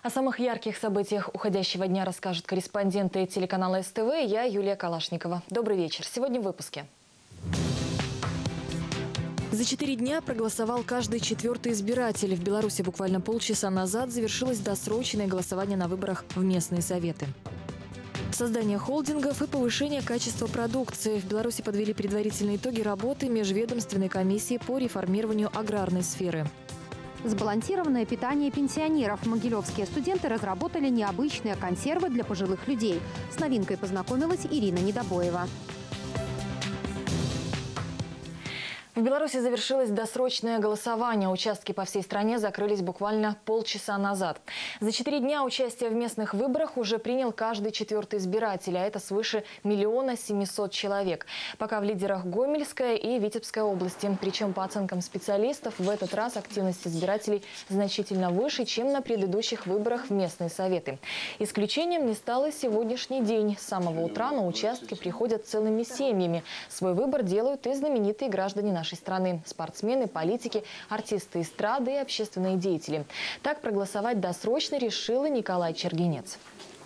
О самых ярких событиях уходящего дня расскажут корреспонденты телеканала СТВ. Я Юлия Калашникова. Добрый вечер. Сегодня в выпуске. За 4 дня проголосовал каждый 4-й избиратель. В Беларуси буквально полчаса назад завершилось досрочное голосование на выборах в местные советы. Создание холдингов и повышение качества продукции. В Беларуси подвели предварительные итоги работы межведомственной комиссии по реформированию аграрной сферы. Сбалансированное питание пенсионеров. Могилевские студенты разработали необычные консервы для пожилых людей. С новинкой познакомилась Ирина Недобоева. В Беларуси завершилось досрочное голосование. Участки по всей стране закрылись буквально полчаса назад. За 4 дня участие в местных выборах уже принял каждый 4-й избиратель, а это свыше 1 700 000 человек. Пока в лидерах Гомельская и Витебская области. Причем, по оценкам специалистов, в этот раз активность избирателей значительно выше, чем на предыдущих выборах в местные советы. Исключением не стал и сегодняшний день. С самого утра на участки приходят целыми семьями. Свой выбор делают и знаменитые граждане нашей страны. Спортсмены, политики, артисты эстрады и общественные деятели. Так проголосовать досрочно решил и Николай Чергенец.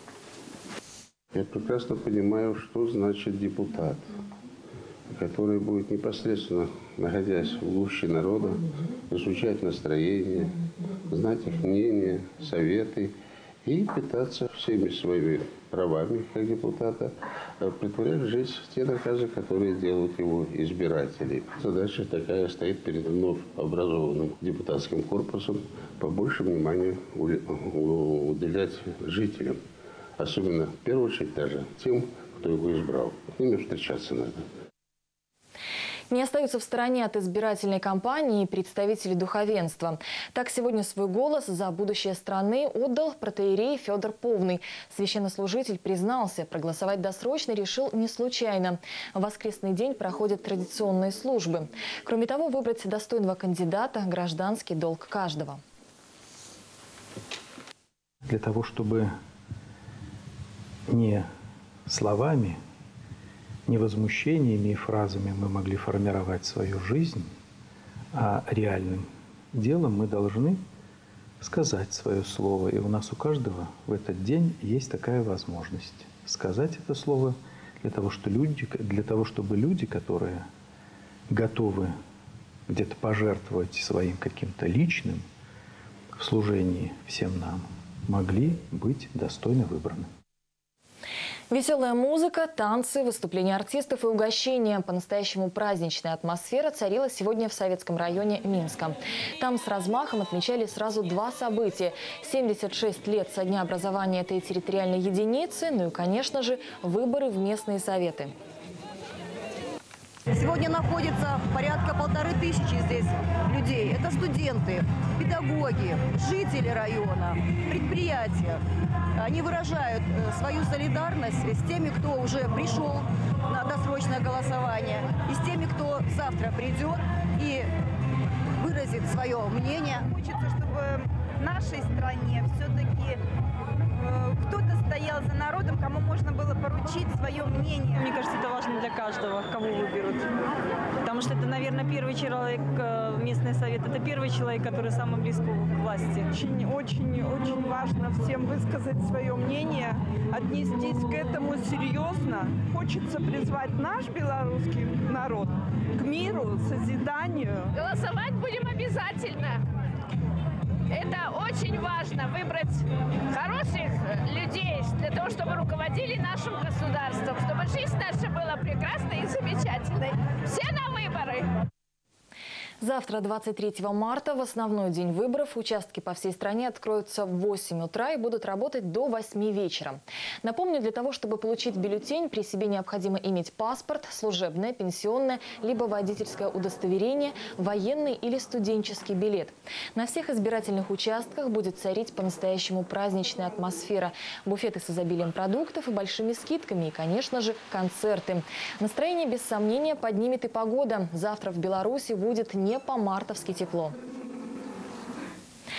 Я прекрасно понимаю, что значит депутат, который будет непосредственно, находясь в гуще народа, изучать настроение, знать их мнение, советы и пытаться всеми своими правами, как депутата, претворять в жизнь те наказы, которые делают его избиратели. Задача такая стоит перед вновь образованным депутатским корпусом: побольше внимания уделять жителям. Особенно, в первую очередь, даже тем, кто его избрал. С ними встречаться надо. Не остаются в стороне от избирательной кампании представители духовенства. Так сегодня свой голос за будущее страны отдал протоиерей Федор Повный. Священнослужитель признался, проголосовать досрочно решил не случайно. В воскресный день проходят традиционные службы. Кроме того, выбрать достойного кандидата – гражданский долг каждого. Для того, чтобы не словами, не возмущениями и фразами мы могли формировать свою жизнь, а реальным делом мы должны сказать свое слово. И у нас у каждого в этот день есть такая возможность сказать это слово для того, чтобы люди, которые готовы где-то пожертвовать своим каким-то личным в служении всем нам, могли быть достойно выбраны. Веселая музыка, танцы, выступления артистов и угощения. По-настоящему праздничная атмосфера царила сегодня в Советском районе Минска. Там с размахом отмечали сразу 2 события. 76 лет со дня образования этой территориальной единицы, ну и, конечно же, выборы в местные советы. Сегодня находится порядка 1500 здесь людей. Это студенты, педагоги, жители района, предприятия. Они выражают свою солидарность с теми, кто уже пришел на досрочное голосование, и с теми, кто завтра придет и выразит свое мнение. Хочется, чтобы в нашей стране все-таки кто-то стоял за народом, кому можно было поручить свое мнение. Мне кажется, это важно для каждого, кого выберут. Потому что это, наверное, первый человек в местный совет. Это первый человек, который самый близко к власти. Очень важно всем высказать свое мнение, отнестись к этому серьезно. Хочется призвать наш белорусский народ к миру, созиданию. Голосовать будем обязательно. Это очень важно, выбрать хороших людей для того, чтобы руководили нашим государством, чтобы жизнь наша была прекрасной и замечательной. Все на выборы! Завтра, 23 марта, в основной день выборов, участки по всей стране откроются в 8 утра и будут работать до 8 вечера. Напомню, для того, чтобы получить бюллетень, при себе необходимо иметь паспорт, служебное, пенсионное, либо водительское удостоверение, военный или студенческий билет. На всех избирательных участках будет царить по-настоящему праздничная атмосфера. Буфеты с изобилием продуктов и большими скидками и, конечно же, концерты. Настроение, без сомнения, поднимет и погода. Завтра в Беларуси будет не по-мартовски тепло.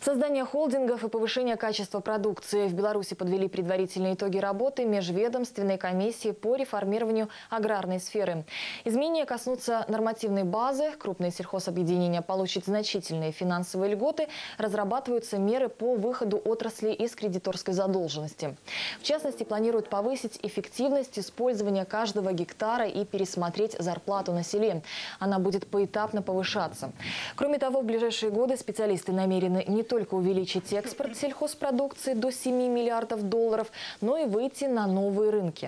Создание холдингов и повышение качества продукции. В Беларуси подвели предварительные итоги работы Межведомственной комиссии по реформированию аграрной сферы. Изменения коснутся нормативной базы, крупные сельхозобъединения получат значительные финансовые льготы, разрабатываются меры по выходу отрасли из кредиторской задолженности. В частности, планируют повысить эффективность использования каждого гектара и пересмотреть зарплату на селе. Она будет поэтапно повышаться. Кроме того, в ближайшие годы специалисты намерены не только увеличить экспорт сельхозпродукции до 7 миллиардов долларов, но и выйти на новые рынки.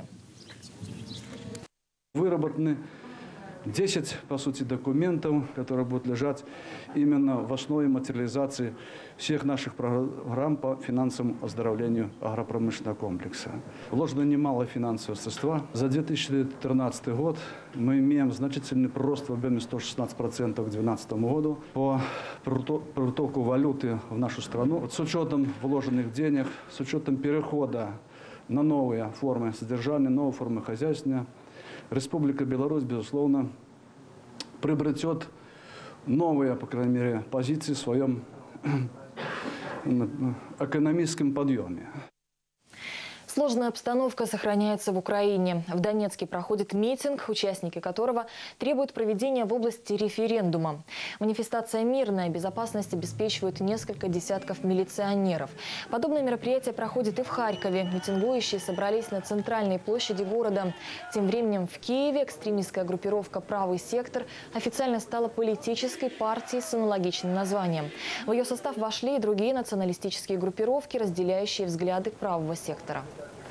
Выработаны 10, по сути, документов, которые будут лежать именно в основе материализации всех наших программ по финансовому оздоровлению агропромышленного комплекса. Вложено немало финансового средства. За 2013 год мы имеем значительный прирост в объеме 116% к 2012 году по притоку валюты в нашу страну. С учетом вложенных денег, с учетом перехода на новые формы содержания, новые формы хозяйствования, Республика Беларусь, безусловно, приобретет новые, по крайней мере, позиции в своем экономическом подъеме. Сложная обстановка сохраняется в Украине. В Донецке проходит митинг, участники которого требуют проведения в области референдума. Манифестация мирная, безопасность обеспечивают несколько десятков милиционеров. Подобное мероприятие проходит и в Харькове. Митингующие собрались на центральной площади города. Тем временем в Киеве экстремистская группировка «Правый сектор» официально стала политической партией с аналогичным названием. В ее состав вошли и другие националистические группировки, разделяющие взгляды правого сектора.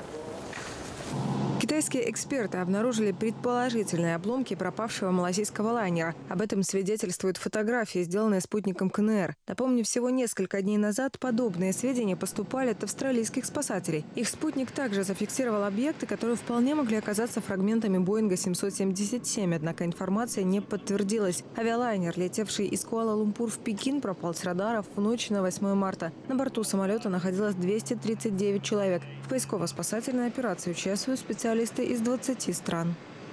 Китайские эксперты обнаружили предположительные обломки пропавшего малазийского лайнера. Об этом свидетельствуют фотографии, сделанные спутником КНР. Напомню, всего несколько дней назад подобные сведения поступали от австралийских спасателей. Их спутник также зафиксировал объекты, которые вполне могли оказаться фрагментами Боинга 777, однако информация не подтвердилась. Авиалайнер, летевший из Куала-Лумпур в Пекин, пропал с радаров в ночь на 8 марта. На борту самолета находилось 239 человек. В поисково-спасательной операции участвуют специалисты из 20 стран.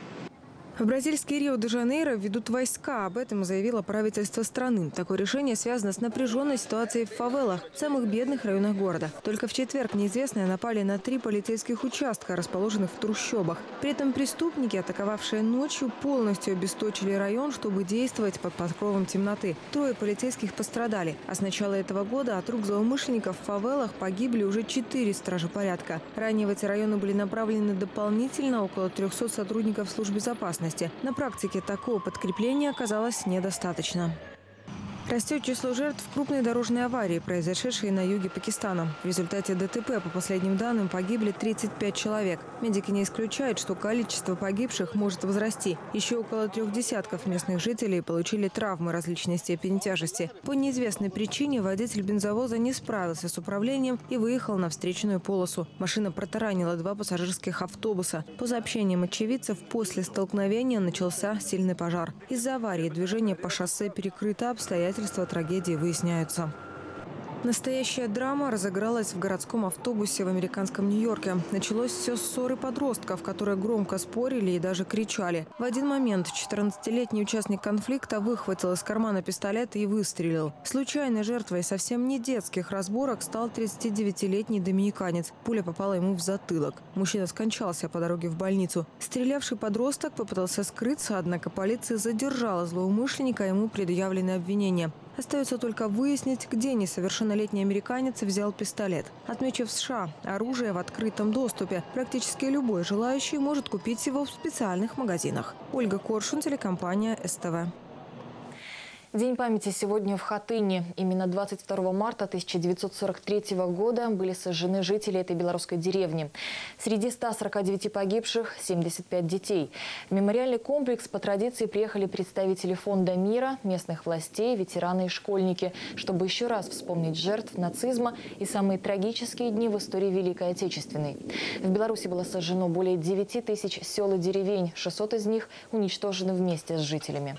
В бразильский Рио-де-Жанейро ведут войска. Об этом заявило правительство страны. Такое решение связано с напряженной ситуацией в фавелах, самых бедных районах города. Только в четверг неизвестные напали на 3 полицейских участка, расположенных в трущобах. При этом преступники, атаковавшие ночью, полностью обесточили район, чтобы действовать под покровом темноты. 3 полицейских пострадали. А с начала этого года от рук злоумышленников в фавелах погибли уже 4 стражи порядка. Ранее в эти районы были направлены дополнительно около 300 сотрудников служб безопасности. На практике такого подкрепления оказалось недостаточно. Растет число жертв крупной дорожной аварии, произошедшей на юге Пакистана. В результате ДТП, по последним данным, погибли 35 человек. Медики не исключают, что количество погибших может возрасти. Еще около 3 десятков местных жителей получили травмы различной степени тяжести. По неизвестной причине водитель бензовоза не справился с управлением и выехал на встречную полосу. Машина протаранила 2 пассажирских автобуса. По сообщениям очевидцев, после столкновения начался сильный пожар. Из-за аварии движение по шоссе перекрыто, обстоятельства трагедии выясняются. Настоящая драма разыгралась в городском автобусе в американском Нью-Йорке. Началось все с ссоры подростков, которые громко спорили и даже кричали. В один момент 14-летний участник конфликта выхватил из кармана пистолет и выстрелил. Случайной жертвой совсем не детских разборок стал 39-летний доминиканец. Пуля попала ему в затылок. Мужчина скончался по дороге в больницу. Стрелявший подросток попытался скрыться, однако полиция задержала злоумышленника, ему предъявлены обвинения. Остается только выяснить, где несовершеннолетний американец взял пистолет. Отмечу, в США оружие в открытом доступе. Практически любой желающий может купить его в специальных магазинах. Ольга Коршун, телекомпания СТВ. День памяти сегодня в Хатыне. Именно 22 марта 1943 года были сожжены жители этой белорусской деревни. Среди 149 погибших – 75 детей. В мемориальный комплекс по традиции приехали представители Фонда мира, местных властей, ветераны и школьники, чтобы еще раз вспомнить жертв нацизма и самые трагические дни в истории Великой Отечественной. В Беларуси было сожжено более 9 тысяч сел и деревень, 600 из них уничтожены вместе с жителями.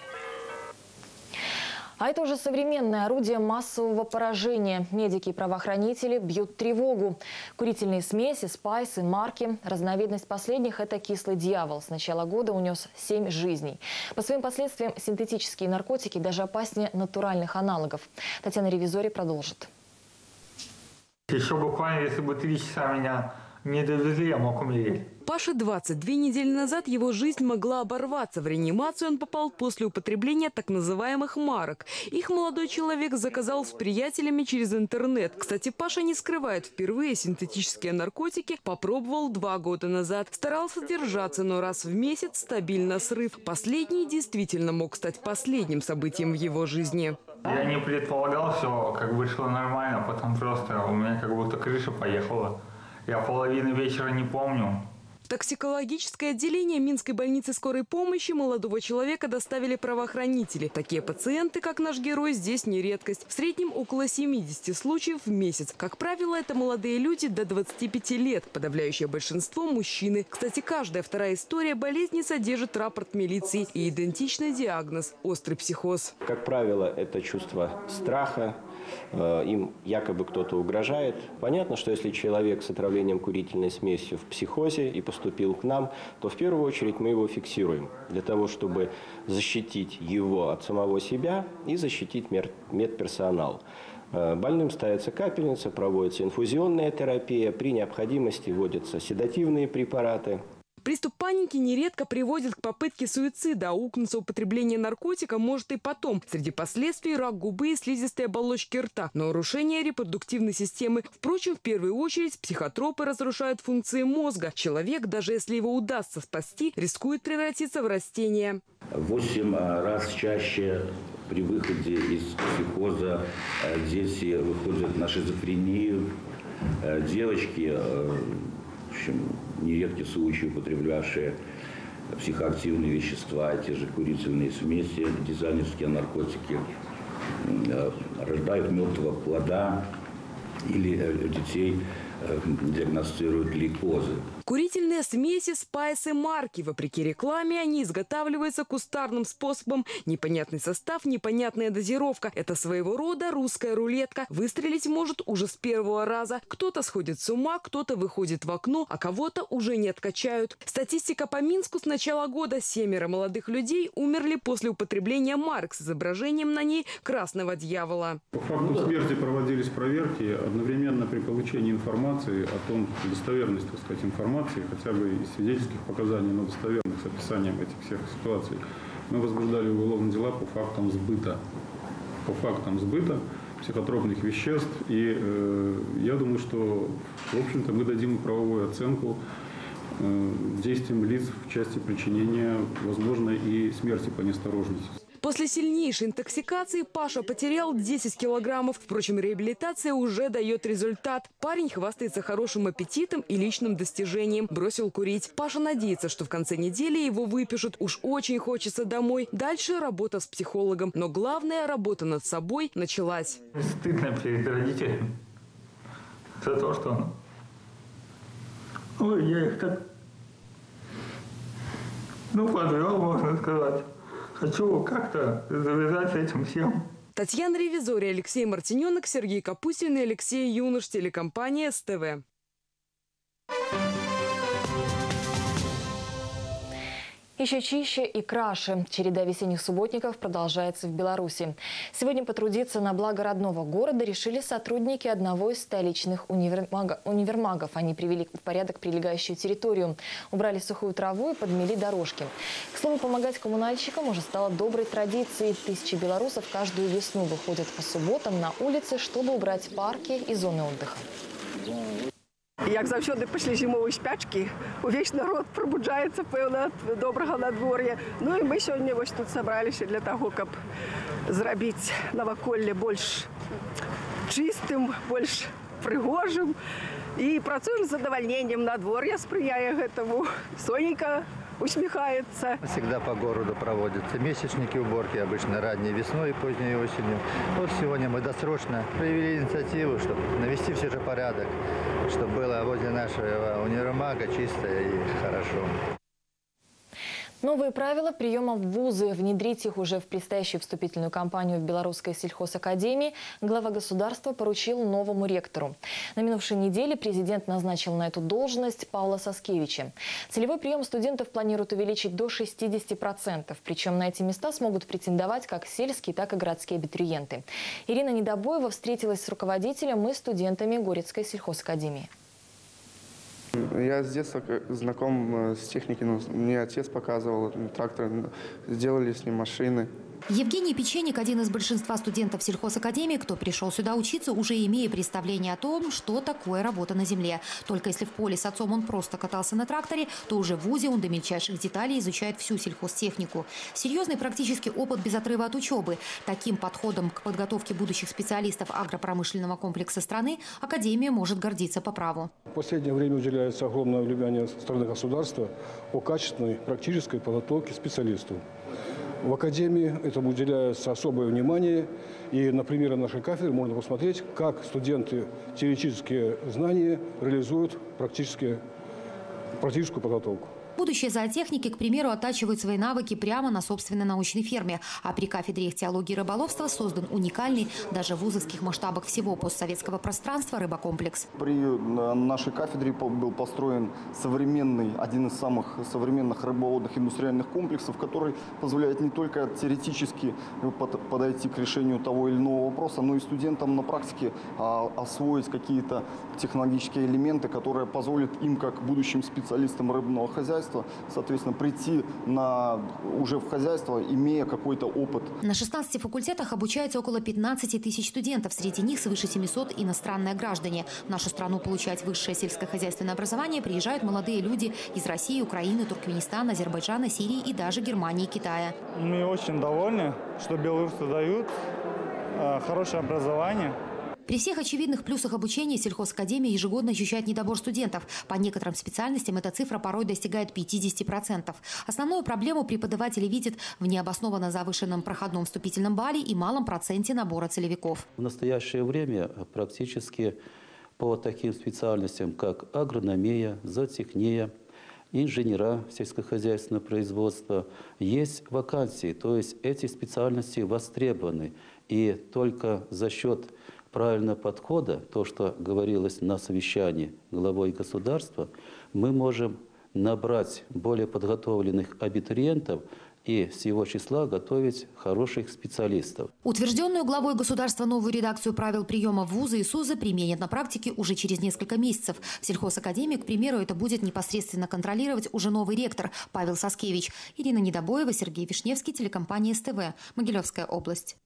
А это уже современное орудие массового поражения. Медики и правоохранители бьют тревогу. Курительные смеси, спайсы, марки. Разновидность последних – это кислый дьявол. С начала года унес 7 жизней. По своим последствиям синтетические наркотики даже опаснее натуральных аналогов. Татьяна Ревизори продолжит. Еще буквально, если бы 3 часа меня не довезли, я мог умереть. Паше 22 недели назад его жизнь могла оборваться. В реанимацию он попал после употребления так называемых марок. Их молодой человек заказал с приятелями через интернет. Кстати, Паша не скрывает, впервые синтетические наркотики попробовал 2 года назад. Старался держаться, но раз в месяц стабильно срыв. Последний действительно мог стать последним событием в его жизни. Я не предполагал, все как бы шло нормально, потом просто у меня как будто крыша поехала. Я половины вечера не помню. В токсикологическое отделение Минской больницы скорой помощи молодого человека доставили правоохранители. Такие пациенты, как наш герой, здесь не редкость. В среднем около 70 случаев в месяц. Как правило, это молодые люди до 25 лет. Подавляющее большинство – мужчины. Кстати, каждая вторая история болезни содержит рапорт милиции и идентичный диагноз – острый психоз. Как правило, это чувство страха. Им якобы кто-то угрожает. Понятно, что если человек с отравлением курительной смесью в психозе и поступил к нам, то в первую очередь мы его фиксируем для того, чтобы защитить его от самого себя и защитить медперсонал. Больным ставится капельница, проводится инфузионная терапия, при необходимости вводятся седативные препараты. Приступ паники нередко приводит к попытке суицида, а аукнуться употребление наркотика может и потом. Среди последствий – рак губы и слизистой оболочки рта, нарушение репродуктивной системы. Впрочем, в первую очередь психотропы разрушают функции мозга. Человек, даже если его удастся спасти, рискует превратиться в растение. 8 раз чаще при выходе из психоза дети выходят на шизофрению. Девочки, в общем, нередки случаи, употреблявшие психоактивные вещества, те же курительные смеси, дизайнерские наркотики, рождают мертвого плода или детей диагностируют лейкозы. Курительные смеси, спайсы, марки. Вопреки рекламе, они изготавливаются кустарным способом. Непонятный состав, непонятная дозировка. Это своего рода русская рулетка. Выстрелить может уже с первого раза. Кто-то сходит с ума, кто-то выходит в окно, а кого-то уже не откачают. Статистика по Минску: с начала года 7 молодых людей умерли после употребления марок с изображением на ней красного дьявола. По факту смерти проводились проверки одновременно при получении информации о том, достоверности, так сказать, информации, хотя бы из свидетельских показаний, но достоверных с описанием этих всех ситуаций. Мы возбуждали уголовные дела по фактам сбыта. Психотропных веществ. И я думаю, что, в общем-то, мы дадим правовую оценку действиям лиц в части причинения, возможно, и смерти по неосторожности. После сильнейшей интоксикации Паша потерял 10 килограммов. Впрочем, реабилитация уже дает результат. Парень хвастается хорошим аппетитом и личным достижением. Бросил курить. Паша надеется, что в конце недели его выпишут. Уж очень хочется домой. Дальше работа с психологом. Но главная работа над собой началась. Стыдно перед родителями за то, что я их так подвел, можно сказать. Хочу как-то завязать с этим всем. Татьяна Ревизория, Алексей Мартиненок, Сергей Капустин и Алексей Юнош. Телекомпания СТВ. Еще чище и краше. Череда весенних субботников продолжается в Беларуси. Сегодня потрудиться на благо родного города решили сотрудники одного из столичных универмагов. Они привели в порядок прилегающую территорию, убрали сухую траву и подмели дорожки. К слову, помогать коммунальщикам уже стало доброй традицией. Тысячи белорусов каждую весну выходят по субботам на улицы, чтобы убрать парки и зоны отдыха. Як заўсёды пасля зімовай спячкі увесь народ прабуджаецца, пэўна, ад добрага надвор'я. Ну і мы сёння вось тут сабраліся для таго, каб зрабіць наваколле больш чыстым, больш прыгожым. І працуем з задавальненнем. Надвор'е спрыяе гэтаму. Сонейка усмехается. Всегда по городу проводятся месячники уборки, обычно ранней весной и поздней осенью. Вот сегодня мы досрочно проявили инициативу, чтобы навести все же порядок, чтобы было возле нашего универмага чисто и хорошо. Новые правила приема в вузы. Внедрить их уже в предстоящую вступительную кампанию в Белорусской сельхозакадемии глава государства поручил новому ректору. На минувшей неделе президент назначил на эту должность Павла Саскевича. Целевой прием студентов планируют увеличить до 60%. Причем на эти места смогут претендовать как сельские, так и городские абитуриенты. Ирина Недобоева встретилась с руководителем и студентами Горецкой сельхозакадемии. Я с детства знаком с техникой. Мне отец показывал трактор, сделали с ним машины. Евгений Печеник – один из большинства студентов сельхозакадемии, кто пришел сюда учиться, уже имея представление о том, что такое работа на земле. Только если в поле с отцом он просто катался на тракторе, то уже в вузе он до мельчайших деталей изучает всю сельхозтехнику. Серьезный практический опыт без отрыва от учебы. Таким подходом к подготовке будущих специалистов агропромышленного комплекса страны Академия может гордиться по праву. В последнее время уделяется огромное внимание со стороны государства о качественной практической подготовке специалистов. В Академии этому уделяется особое внимание. И на примере нашей кафедры можно посмотреть, как студенты теоретические знания реализуют практическую подготовку. Будущие зоотехники, к примеру, оттачивают свои навыки прямо на собственной научной ферме. А при кафедре ихтиологии и рыболовства создан уникальный, даже в вузовских масштабах всего постсоветского пространства, рыбокомплекс. При нашей кафедре был построен один из самых современных рыбоводных индустриальных комплексов, который позволяет не только теоретически подойти к решению того или иного вопроса, но и студентам на практике освоить какие-то технологические элементы, которые позволят им, как будущим специалистам рыбного хозяйства, соответственно, прийти уже в хозяйство, имея какой-то опыт. На 16 факультетах обучается около 15 тысяч студентов. Среди них свыше 700 иностранные граждане. В нашу страну получать высшее сельскохозяйственное образование приезжают молодые люди из России, Украины, Туркменистана, Азербайджана, Сирии и даже Германии и Китая. Мы очень довольны, что белорусы дают хорошее образование. При всех очевидных плюсах обучения сельхозакадемия ежегодно ощущает недобор студентов. По некоторым специальностям эта цифра порой достигает 50%. Основную проблему преподаватели видят в необоснованно завышенном проходном вступительном балле и малом проценте набора целевиков. В настоящее время практически по таким специальностям, как агрономия, зоотехния, инженера сельскохозяйственного производства, есть вакансии. То есть эти специальности востребованы. И только за счет правильного подхода, то, что говорилось на совещании главой государства, мы можем набрать более подготовленных абитуриентов и с его числа готовить хороших специалистов. Утвержденную главой государства новую редакцию правил приема в вузы и СУЗы применят на практике уже через несколько месяцев. В сельхозакадемии, к примеру, это будет непосредственно контролировать уже новый ректор Павел Саскевич. Ирина Недобоева, Сергей Вишневский, телекомпания СТВ. Могилевская область.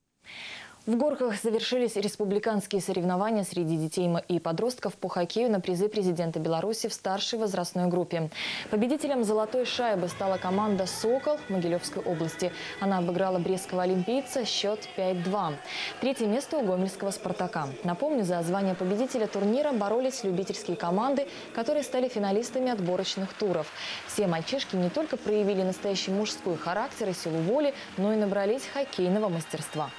В Горках завершились республиканские соревнования среди детей и подростков по хоккею на призы президента Беларуси в старшей возрастной группе. Победителем «Золотой шайбы» стала команда «Сокол» Могилевской области. Она обыграла брестского олимпийца, счет 5-2. Третье место у гомельского «Спартака». Напомню, за звание победителя турнира боролись любительские команды, которые стали финалистами отборочных туров. Все мальчишки не только проявили настоящий мужской характер и силу воли, но и набрались хоккейного мастерства.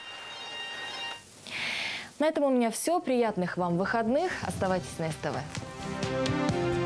На этом у меня все. Приятных вам выходных. Оставайтесь на СТВ.